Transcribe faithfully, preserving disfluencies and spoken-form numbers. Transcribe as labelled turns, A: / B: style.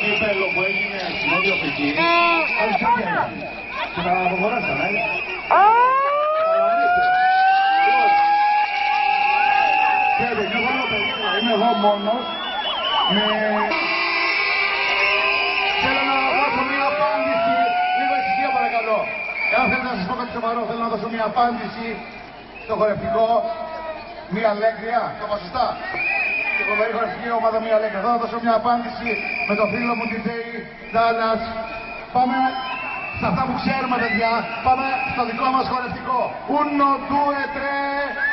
A: κύπελλο που έγινε στην Νότιο Αφρική, αλυσσάκια είναι. Και τα απογοράσανε. Ξέρετε, και εγώ λέω παιδιά, είμαι εγώ μόνος, με... Θέλω να δώσω μια απάντηση, λίγο ησυχία παρακαλώ. Εάν θέλετε να σας πω κάτι σοβαρό, θέλω να δώσω μια απάντηση στο χορευτικό, μια αλέγκρια, το είπα σωστά. Η φοβερή χορευτική ομάδα μια αλέγκρια. Θέλω να δώσω μια απάντηση με το φίλο μου τη Θέη Ντάλλας. Πάμε σε αυτά που ξέρουμε παιδιά, πάμε στο δικό μας χορευτικό. Uno, due, tre.